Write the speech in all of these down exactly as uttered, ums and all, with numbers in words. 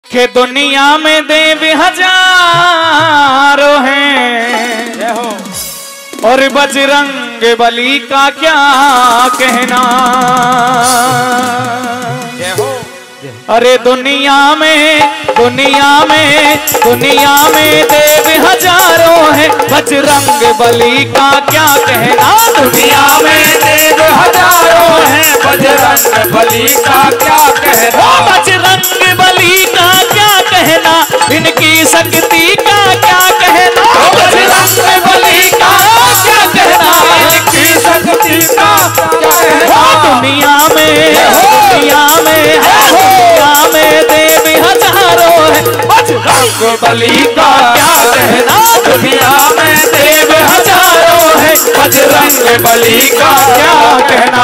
कि दुनिया में देव हजारों हैं और बजरंग बली का क्या कहना। अरे दुनिया में दुनिया में दुनिया में देव हजारों हैं, बजरंग बली का क्या कहना। दुनिया में देव हजारों हैं, बजरंग बली का क्या कहना। बजरंग बली का क्या कहना, इनकी शक्ति का क्या कहना। बजरंग बली का क्या कहना, इनकी शक्ति का क्या कहना। दुनिया में दुनिया में दुनिया में देव हजारों हैं, बजरंग बली का क्या कहना। दुनिया में देव हजारों हैं, बजरंग बली का क्या कहना।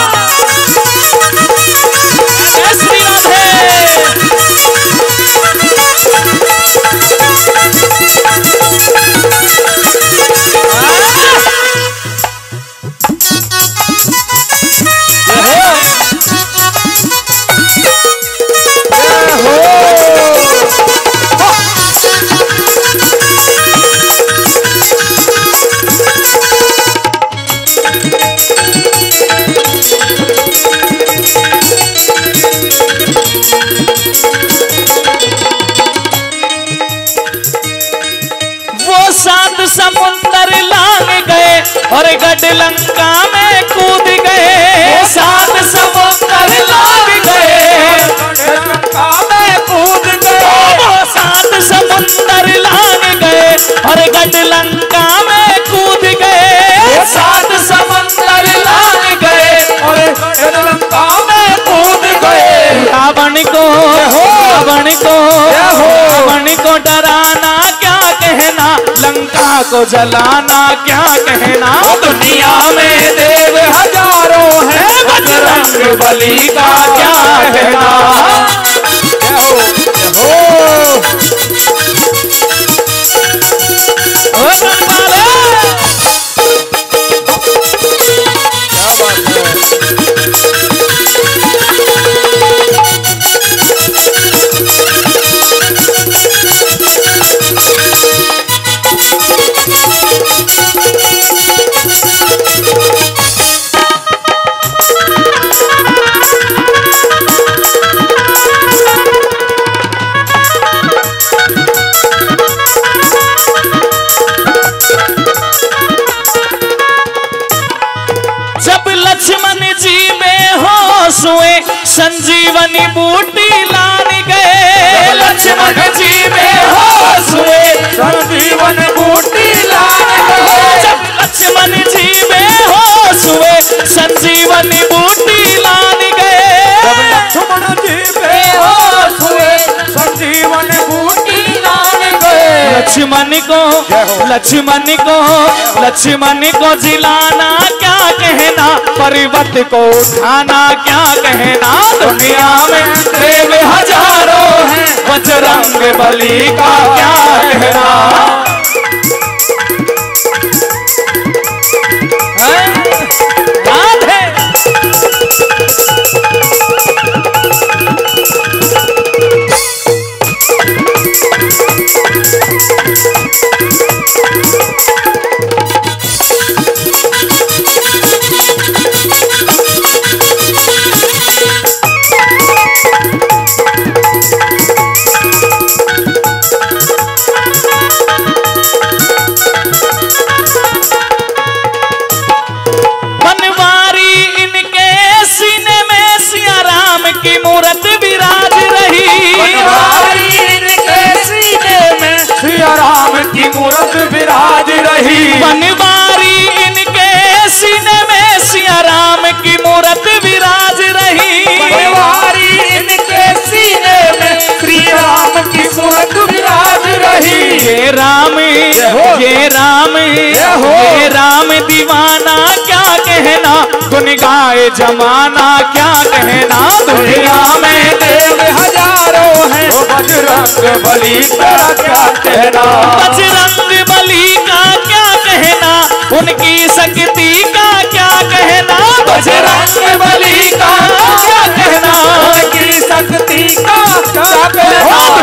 समुंदर लांग गए और गढ़ लंका में कूद गए। सात समुंदर लांग गए, लंका में कूद गए। सात समुंदर लांग गए और गढ़ लंका में कूद गए। सात समुंदर लांग गए और गढ़ लंका में कूद गए। रावण को रावण को रावण को डराना क्या कहना, लंका को जलाना क्या कहना। दुनिया में देव हजारों हैं, बजरंग बली का क्या कहना। संजीवनी बूटी लान गए। लक्ष्मण जी में होश हुए, संजीवन बूटी लान गए। जब लक्ष्मण जी में होश हुए, संजीवनी बूटी लान गए। जब लक्ष्मण जी में होश हुए, संजीवन बूटी लान गए। लक्ष्मण को लक्ष्मण को लक्ष्मण को जिलाना क्या कहना, पर्वत को उठाना क्या कहना। दुनिया में देव हजारों हैं, बजरंग बली का क्या कहना। याद है विराज रही। बनवारी इनके सीने में सिया राम की मूरत विराज रही। बनवारी इनके सीने में श्री राम की मूरत विराज रही। ये राम ये राम ये राम दीवाना क्या कहना, गुन गाए जमाना क्या कहना। दुनिया में देव हजारों हैं, बजरंग बली का क्या कहना। बजरंग बली का क्या कहना, उनकी शक्ति का क्या कहना। बजरंग बली का क्या कहना, उनकी शक्ति का क्या कहना।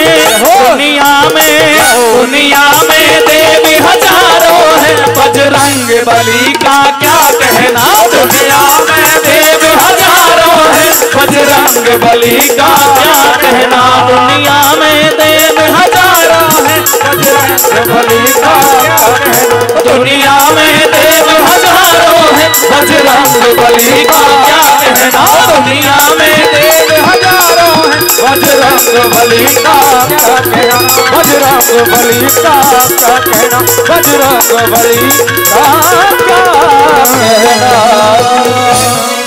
दुनिया में दुनिया में देव हजारों है, बजरंग बली का क्या कहना। दुनिया में देव हजारों है, बजरंग बली का क्या कहना। दुनिया में देव हजारों है, बजरंग बली का क्या कहना। दुनिया में देव हजारों है, बजरंग बली का क्या कहना। दुनिया में देव हजारों है, बजरंग बली का क्या कहना। बजरंग बली का क्या कहना। बजरंग बली का क्या कहना।